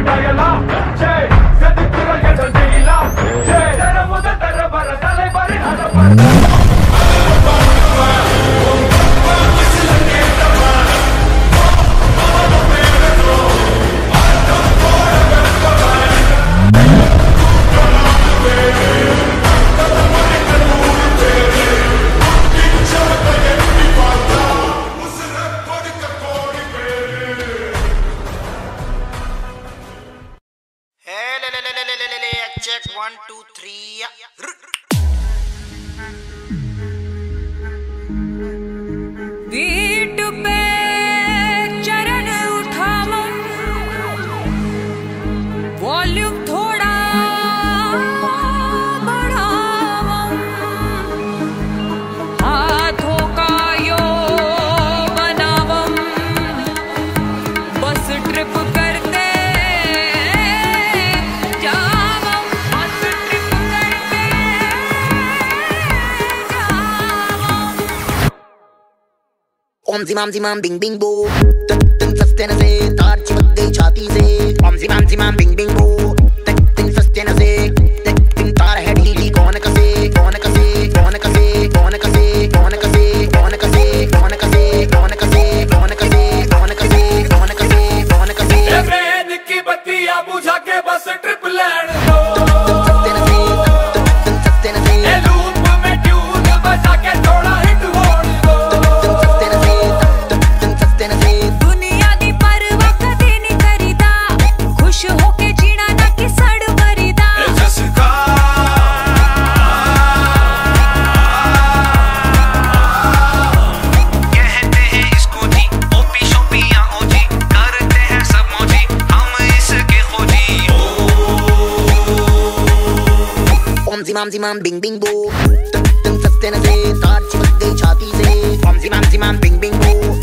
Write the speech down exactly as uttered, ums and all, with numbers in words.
Check one two three. पीठ पे चरण उठाओ, वॉल्यूम थोड़ा बढ़ाओ, हाथों का योग बनाओ, बस ट्रिप करते जाओ, बस ट्रिप करते जाओ। ओम जिमाम जिमाम बिंग बिंग बो, तक तक सस्ते न से तार चिपक गई छाती से। ओम जिमाम जिमाम बिंग बिंग बो, तक तक सस्ते न से तक तक तार है ढीली। कौन कसे कौन कसे कौन कसे कौन कसे कौन कसे कौन कसे कौन कसे कौन कसे कौन कसे कौन कसे कौन कसे कौन कसे ट्रेन की बत्तियां बुझा के बस ट्रिप लैंड दो। सस्ते न से तक तक सस्ते न से लूप में ट्यून बजा के थोड़ा हिट होने दो। सस्ते न से तक सस्ते न से दुनिया दी परवाह कदे नहीं करीदा, खुश होके जीना ना कि सड़ मरीदा। जसका कहते हैं इसको जी, ओपी शोपियां ओजी, करते हैं सब मौजी, हम इसके खोजी। ओम जिमाम जिमाम बिंग बिंग बो, तक तक सस्ते न से तार चिपक गई छाती से। ओम जिमाम जिमाम बिंग बिंग बो,